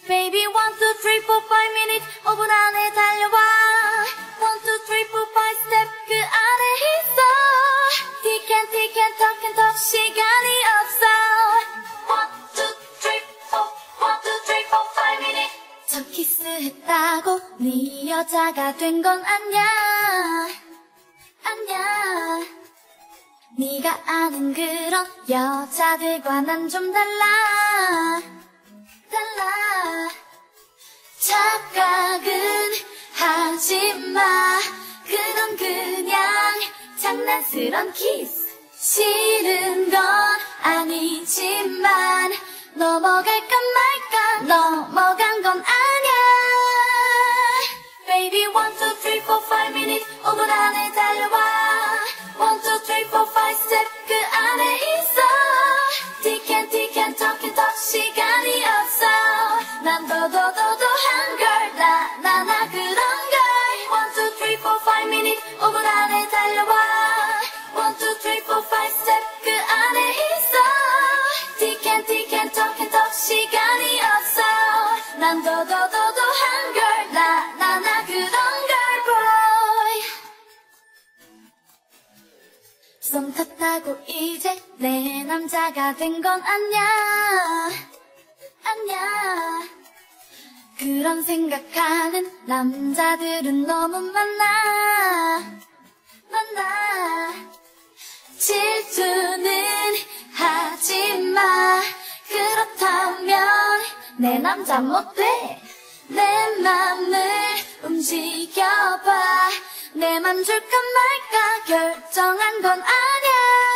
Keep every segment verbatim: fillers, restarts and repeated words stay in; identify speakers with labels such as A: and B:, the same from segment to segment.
A: Baby one two three four five minutes 오 분 안에 달려와 one two three four five step 그 안에 있어 Tick and tick and talk and talk 시간이 없어 one two three four one two three four five minutes 첫 키스했다고 네 여자가 된 건 아냐 아냐 네가 아는 그런 여자들과 난 좀 달라 달라 착각은 하지마 그건 그냥 장난스런 키스 싫은 건 아니지만 넘어갈까 말까 넘어간 건 아냐 Baby one two three four five minutes 오 분 안에 달려와 one two three four five step 그 안에 있어 Tick and tick and talk and talk 시간이 없어 난 도도도도한 걸 나 나 나 그런 걸 one two three four five minutes 오 분 안에 달려와 one two three four five step 그 안에 있어 Tick and tick and talk and talk 시간이 없어 난 도도도도한 걸 나 나 나 그런 걸 boy 썸 탔다고 이제 내 남자가 된 건 아냐 아냐 그런 생각하는 남자들은 너무 많아 많아 질투는 하지마 그렇다면 내 남자 못돼 내 맘을 움직여봐 내 맘 줄까 말까 결정한 건 아냐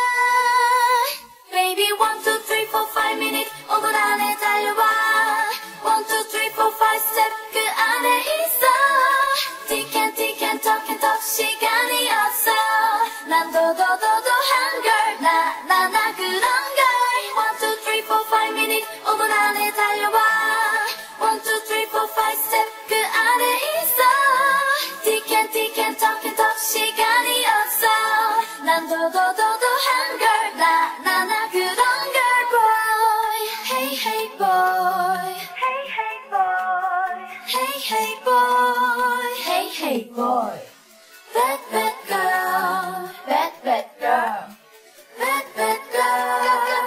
A: Baby one two three four five minutes 오 분 안에 달려와 one two three four five step 그 안에 있어 Tick and tick and talk and talk 시간이 없어 난 도도도도한 걸 나 나 나 그런 걸 one two three four five minutes 오 분 안에 달려와 one two three four five step 그 안에 있어 Tick and tick and talk and talk 시간이 없어 난 도도도도한 걸 나 나 나 그런 걸 boy Hey hey boy Hey hey boy Hey hey boy Hey hey boy Bad bad girl Bad bad girl Bad bad girl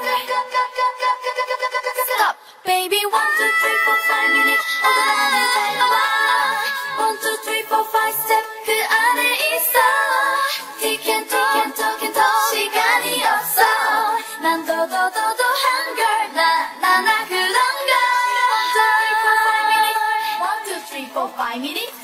A: Stop Baby one two three four five minutes 오 분 안에 달려와 one two three four five step 그 안에 있어 Tick and tick and talk and talk 시간이 없어 난 도도도도한 걸 나 나 나 그런 걸 one two three four five minutes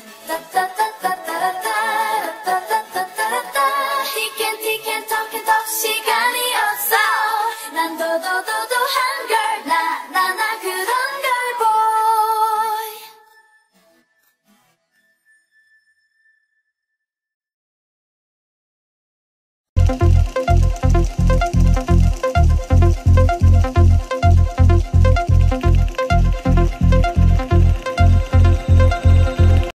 A: 따따따따따따따따따따따따 Tick and tick and talk and talk 시간이 없어 난 도도도도한 걸 나 나 나 그런 걸 boy